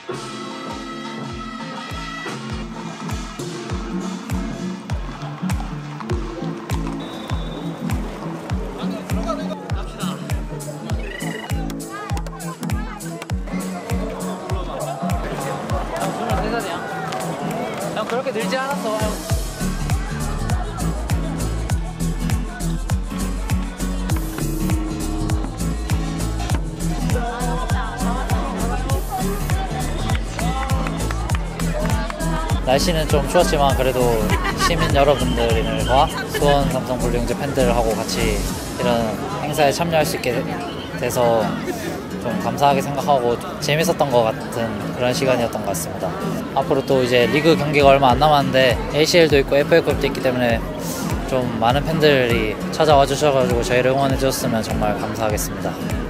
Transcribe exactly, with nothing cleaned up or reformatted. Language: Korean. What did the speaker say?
형 그렇게 늘지 않았어. 날씨는 좀 추웠지만 그래도 시민 여러분들과 수원 삼성 볼링제 팬들하고 같이 이런 행사에 참여할 수 있게 돼서 좀 감사하게 생각하고 재밌었던 것 같은 그런 시간이었던 것 같습니다. 앞으로 또 이제 리그 경기가 얼마 안 남았는데 에이씨엘도 있고 에프에이컵도 있기 때문에 좀 많은 팬들이 찾아와 주셔가지고 저희를 응원해 주셨으면 정말 감사하겠습니다.